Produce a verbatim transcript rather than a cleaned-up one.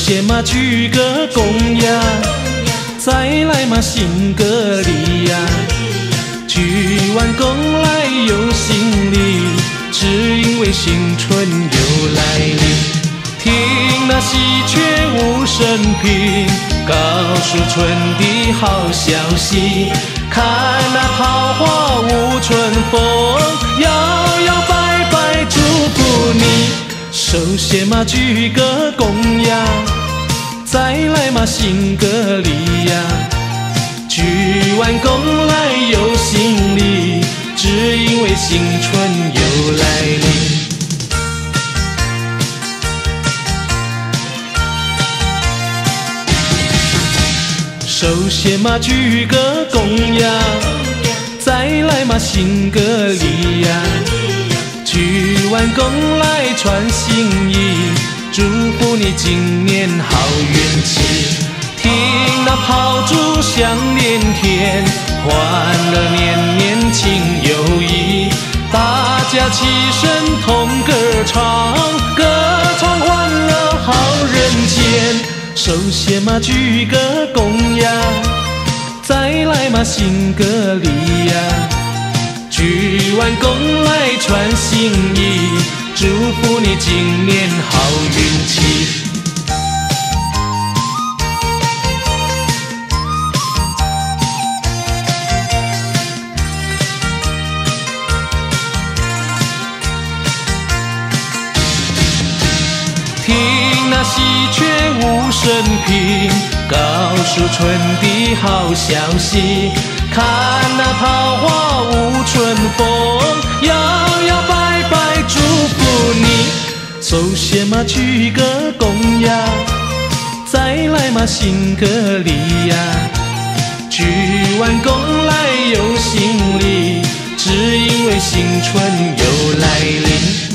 先嘛鞠个躬呀，再来嘛行个礼呀。鞠完躬来有行礼，只因为新春又来临。听那喜鹊无声频，告诉春的好消息。看那桃花无春风，摇摇摆摆祝福你。首先嘛鞠个躬呀，再来嘛行个礼呀。鞠完躬来有行礼，只因为新春又来临。首先嘛鞠个躬呀，再来嘛行个礼呀。鞠完躬来传心意，祝福你今年好运气。听那炮竹响连天，欢乐年年情友谊。大家齐声同歌唱，歌唱欢乐好人间。首先嘛鞠个躬呀，再来嘛行个礼呀。鞠完躬来传心意，祝福你今年好运气。听那喜鹊无声频，告诉春的好消息。看那桃花无春风，摇摇摆摆祝福你。首先嘛鞠个躬呀，再来嘛行个礼呀。鞠完躬来有行礼，只因为新春又来临。